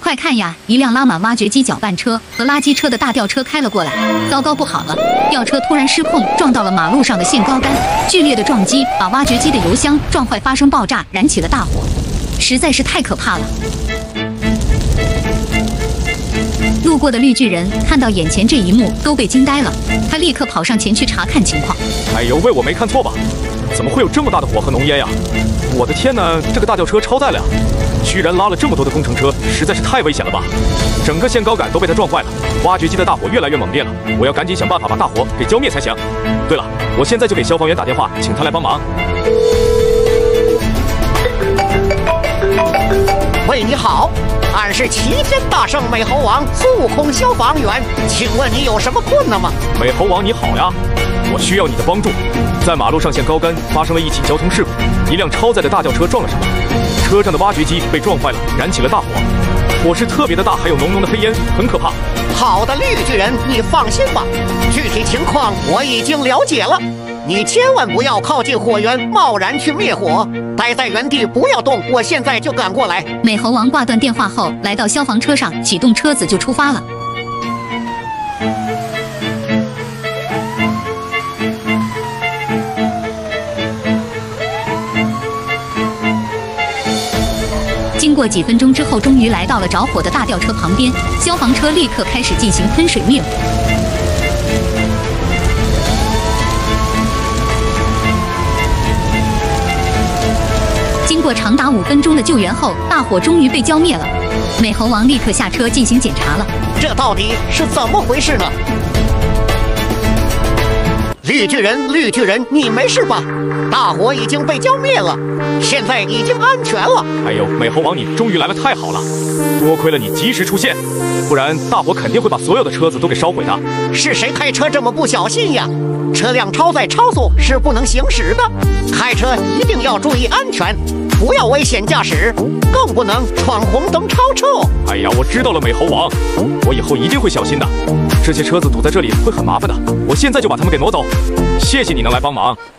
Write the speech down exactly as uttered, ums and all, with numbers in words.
快看呀！一辆拉满挖掘机搅拌车和垃圾车的大吊车开了过来。糟糕，不好了！吊车突然失控，撞到了马路上的限高杆，剧烈的撞击把挖掘机的油箱撞坏，发生爆炸，燃起了大火，实在是太可怕了。路过的绿巨人看到眼前这一幕，都被惊呆了。他立刻跑上前去查看情况。 哎呦喂，我没看错吧？怎么会有这么大的火和浓烟呀？我的天哪，这个大吊车超载了呀！居然拉了这么多的工程车，实在是太危险了吧！整个限高杆都被它撞坏了，挖掘机的大火越来越猛烈了，我要赶紧想办法把大火给浇灭才行。对了，我现在就给消防员打电话，请他来帮忙。 喂，你好，俺是齐天大圣美猴王孙悟空消防员，请问你有什么困难吗？ 美猴王你好呀，我需要你的帮助。在马路上限高杆发生了一起交通事故，一辆超载的大轿车撞了上来，车上的挖掘机被撞坏了，燃起了大火，火势特别的大，还有浓浓的黑烟，很可怕。 好的，绿巨人，你放心吧，具体情况我已经了解了。你千万不要靠近火源，贸然去灭火，待在原地不要动，我现在就赶过来。 美猴王挂断电话后，来到消防车上，启动车子就出发了。经过几分钟之后，终于来到了着火的大吊车旁边，消防车立刻开始进行喷水灭火。经过长达五分钟的救援后，大火终于被浇灭了。美猴王立刻下车进行检查了。 这到底是怎么回事呢？绿巨人，绿巨人，你没事吧？大火已经被浇灭了，现在已经安全了。 哎呦，美猴王你终于来了，太好了！多亏了你及时出现，不然大火肯定会把所有的车子都给烧毁的。 是谁开车这么不小心呀？车辆超载超速是不能行驶的，开车一定要注意安全，不要危险驾驶，更不能闯红灯超车。 哎呀，我知道了，美猴王，我以后一定会小心的。这些车子堵在这里会很麻烦的，我现在就把他们给挪走。谢谢你能来帮忙。